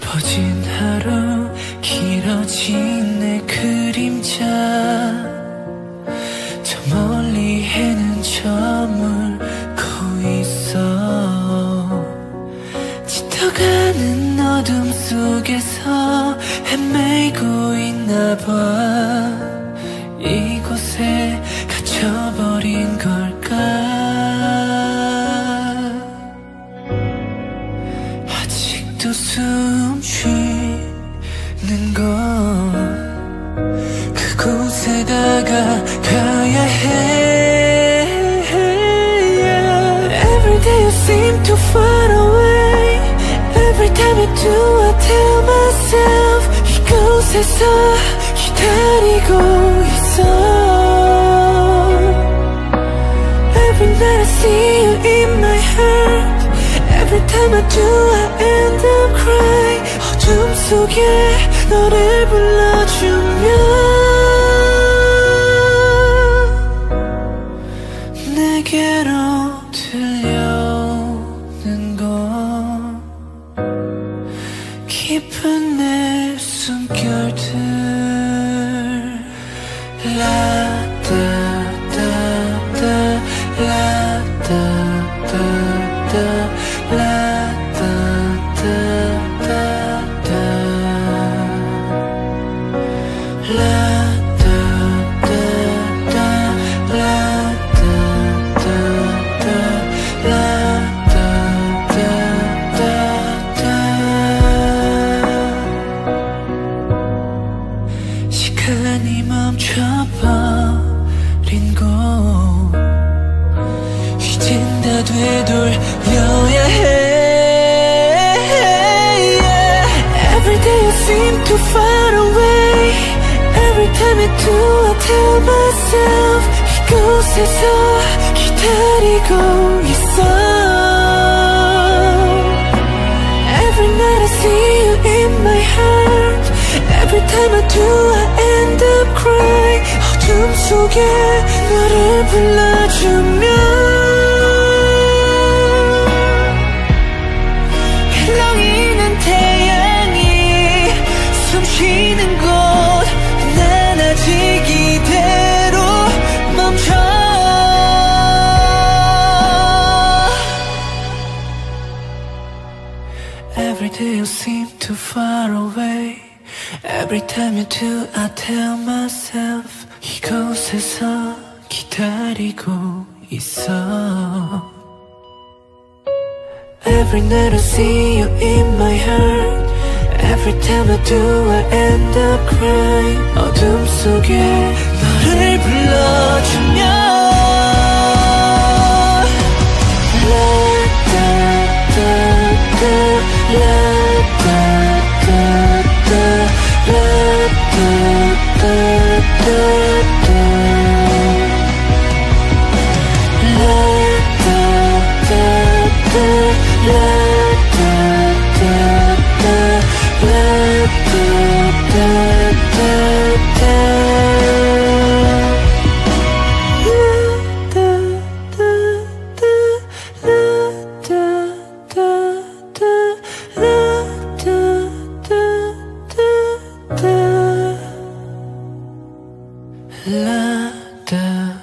퍼진 하루 길어진 내 그림자 저 멀리 해는 저물고 있어 짙어가는 어둠 속에서 헤매고 있나봐 이곳에 갇혀버린 걸까 아직도 숨 쉬는 곳 그곳에다가 가야 해 Every day you seem too far away Every time you do I tell myself 이곳에서 기다리고 있어 Every night I see you in my heart Every time I do I end up crying 어둠 속에 너를 불러주면 내게로 들려오는 것 깊은 내 숨결들 라따따따 라따따따 라따따따따 시간이 멈춰버린 곳 이젠 다 되돌려야 해 Every day you seem too far away Every time you do I tell myself 이곳에서 기다리고 있어 Every night I see you in my heart Every time I do I end up crying 어둠 속에 너를 불러주면 흘러있는 태양이 숨쉬는 곳 난 아직 이대로 멈춰 Every day you seem too far away Every time you do I tell myself 이곳에서 기다리고 있어 Every night I see you in my heart Every time I do I end up crying 어둠 속에 너를 불러주면 라따따따 La da